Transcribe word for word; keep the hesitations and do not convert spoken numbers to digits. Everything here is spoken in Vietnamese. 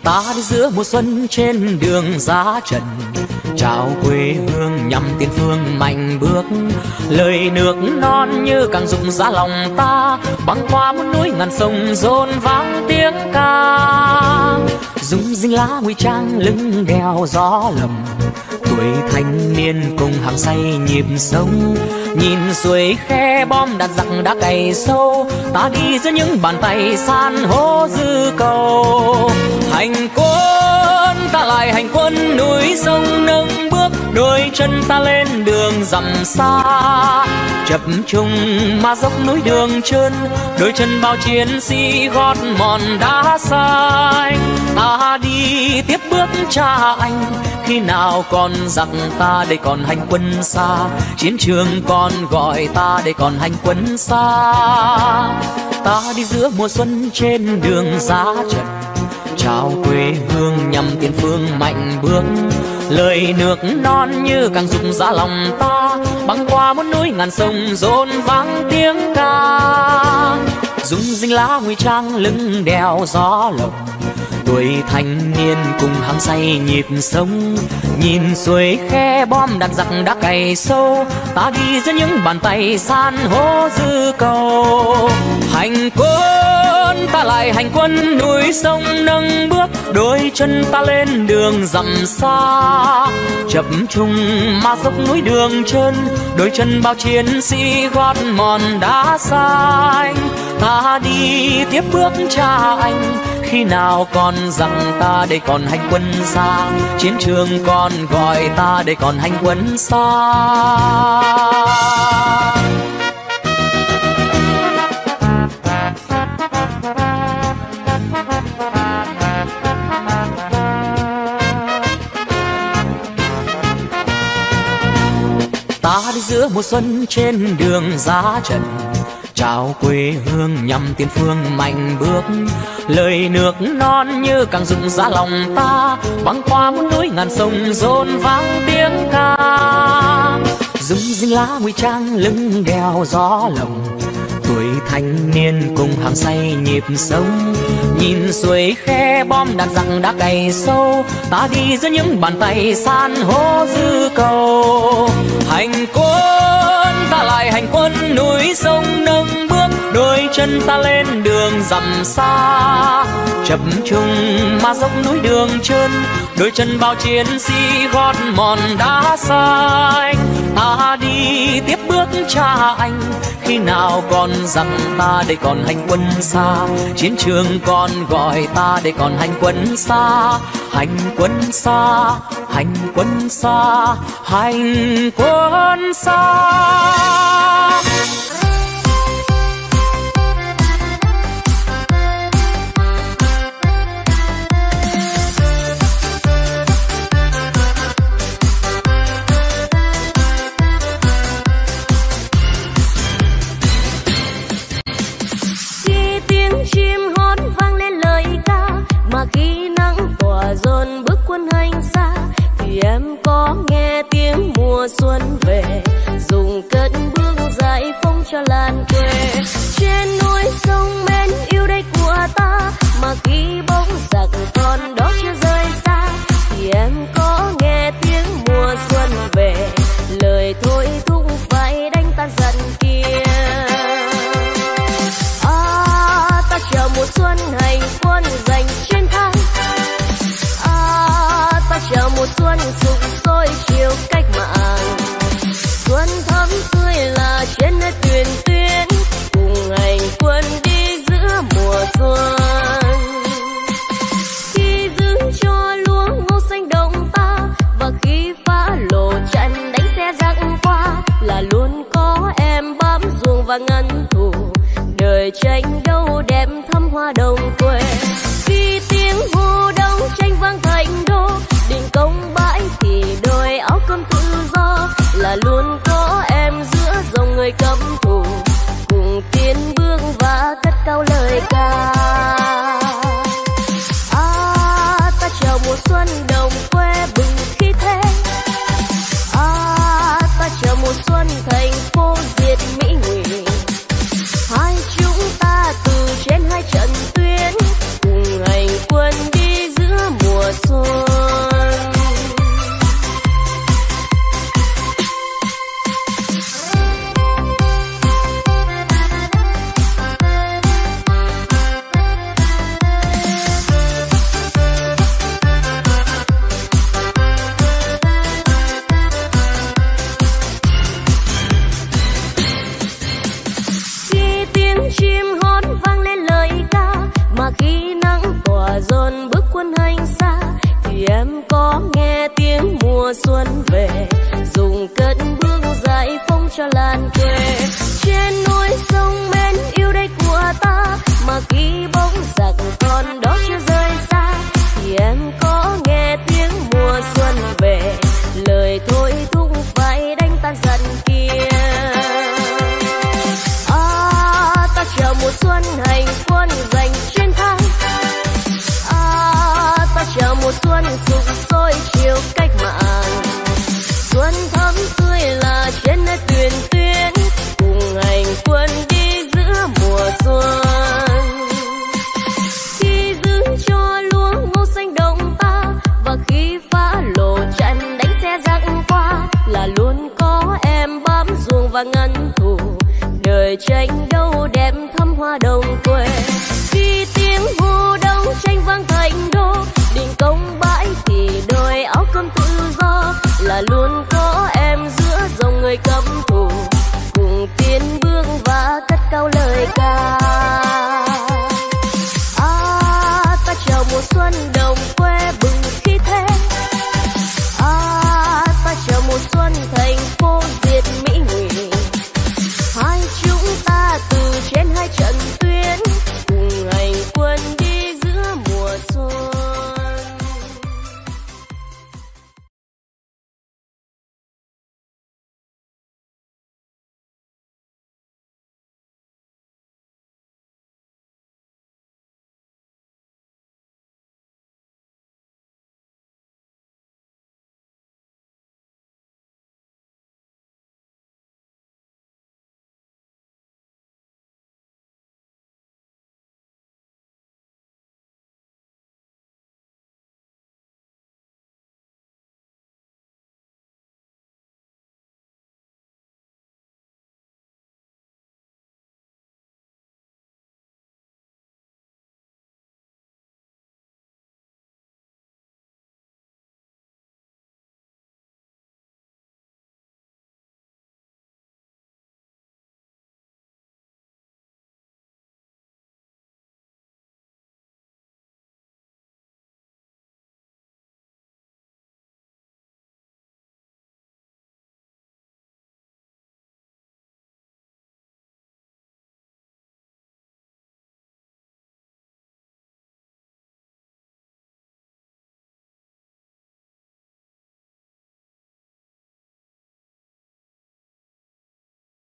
Ta đi giữa mùa xuân trên đường giá trần, chào quê hương nhằm tiền phương mạnh bước. Lời nước non như càng rụng giá lòng ta, băng qua muôn núi ngàn sông rộn vang tiếng ca. Rung rinh lá nguy trang lưng đèo gió lầm, tuổi thanh niên cùng hàng say nhịp sống. Nhìn suối khe bom đạn giặc đã cày sâu, ta đi giữa những bàn tay san hô dư cầu. Hành quân ta lại hành quân, núi sông nâng bước, đôi chân ta lên đường dặm xa. Chập trùng mà dốc núi đường trơn, đôi chân bao chiến sĩ gót mòn đá xanh. Ta đi tiếp bước cha anh, khi nào còn giặc ta đây còn hành quân xa. Chiến trường còn gọi ta đây còn hành quân xa. Ta đi giữa mùa xuân trên đường giá trần, chào quê hương nhằm tiền phương mạnh bước. Lời nước non như càng rụng giá lòng ta, băng qua muôn núi ngàn sông rộn vang tiếng ca. Rung rinh lá nguy trang lưng đèo gió lộng, tuổi thanh niên cùng hăng say nhịp sống. Nhìn suối khe bom đạn giặc đã cày sâu, ta đi giữa những bàn tay san hô dư cầu. Hành quân ta lại hành quân, núi sông nâng bước, đôi chân ta lên đường dặm xa. Chập trùng mà dốc núi đường trơn, đôi chân bao chiến sĩ gót mòn đá xanh. Ta đi tiếp bước cha anh, khi nào còn rằng ta đây còn hành quân xa. Chiến trường còn gọi ta đây còn hành quân xa. Ta đi giữa mùa xuân trên đường giá trần, chào quê hương nhằm tiền phương mạnh bước. Lời nước non như càng rụng giá lòng ta, băng qua muôn núi ngàn sông rộn vang tiếng ca. Rung rinh lá nguy trang lưng đèo gió lồng, tuổi thanh niên cùng hàng say nhịp sống. Nhìn suối khe bom đạn giặc đã cày sâu, ta đi giữa những bàn tay san hô dư cầu. Hành quân ta lại hành quân, núi sông nâng bước, đôi chân ta lên đường dặm xa. Chập trùng mà dốc núi đường trơn, đôi chân bao chiến sĩ gót mòn đá xanh. Ta đi tiếp bước cha anh, khi nào còn rằng ta đây còn hành quân xa. Chiến trường còn gọi ta đây còn hành quân xa. Hành quân xa, hành quân xa, hành quân xa. Khi nắng tỏa dồn bước quân hành xa, thì em có nghe tiếng mùa xuân về, dùng cất bước giải phóng cho làn quê. Trên núi sông bên yêu đây của ta, mà khi bóng giặc còn đó chưa rời xa, thì em có nghe tiếng mùa xuân về, lời thôi thúc phải đánh tan giận kia. À, ta chờ mùa xuân hành quân giành chiến thắng. À, ta chờ mùa xuân sục sôi chiều cách mạng. Xuân thắm tươi là trên nơi tuyển tuyến, cùng hành quân đi giữa mùa xuân. Khi giữ cho lúa ngô xanh đồng ta, và khi phá lộ trận đánh xe giặc qua, là luôn có em bám ruộng và ngăn thù. Đời tranh đấu đẹp thắm hoa đồng quê. Khi tiếng hô đấu tranh vang thành đô, định công bãi thì đôi áo cơm tự do, là luôn có em giữa dòng người cấm thủ, cùng tiến bước và cất cao lời ca. À, ta chờ mùa xuân đồng quê bừng khí thế. À, ta chờ mùa xuân thành phố diệt Mỹ Ngụy. Hai chúng ta từ trên hai trận tuyến, cùng hành quân đi giữa em có nghe tiếng mùa xuân về, dùng cất bước giải phóng cho làn quê. Trên núi sông bên yêu đây của ta, mà khi bóng giặc còn đó chưa rời xa, thì em có nghe tiếng mùa xuân về, lời thôi thúc phải đánh tan giận kia. À, ta chào mùa xuân hành quân giành chiến thắng. À, ta chào mùa xuân sục sôi chiều cách mạng. Xuân thắm tươi là trên nơi tuyển tuyến, cùng hành quân đi giữa mùa xuân. Khi giữ cho lúa ngô xanh đồng ta, và khi phá lộ trận đánh xe giặc qua, là luôn có em bám ruộng và ngăn thù, đời tranh đấu đẹp thắm hoa đồng quê. Khi tiếng hô đấu tranh vang thành đô, định công bãi thì đôi áo cơm tự do, là luôn có em giữa dòng người cấm thù, cùng tiến bước và cất cao lời ca.